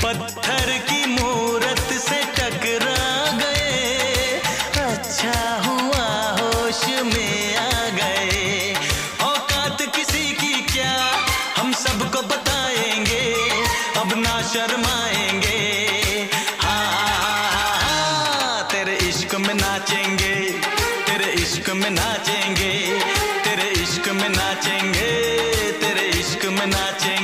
पत्थर की मूरत से टकरा गए, अच्छा हुआ होश में आ गए। औकात किसी की क्या हम सबको बताएंगे, अब ना शर्माएंगे। हाँ, तेरे इश्क में नाचेंगे, तेरे इश्क में नाचेंगे, तेरे इश्क में नाचेंगे, तेरे इश्क में नाचेंगे।